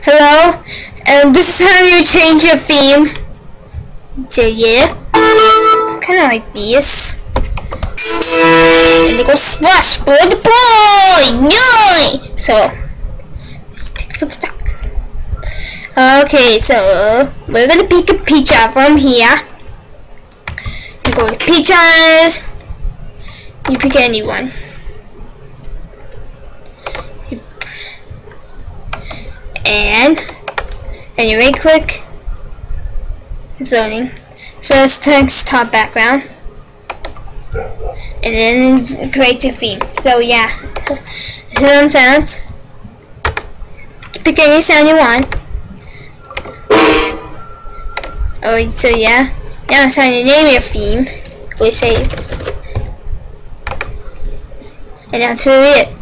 Hello, and this is how you change your theme. So yeah, it's kind of like this. And it goes splash, boy, the boy, yay! So let's take it from the top. Okay, so we're gonna pick a picture from here. You go to pictures. You pick anyone. And you right click. It's loading. So it's text top background. And then create your theme. So yeah. Hit on sounds. Pick any sound you want. Oh, so yeah. Now it's time to name your theme. We say, and that's really it.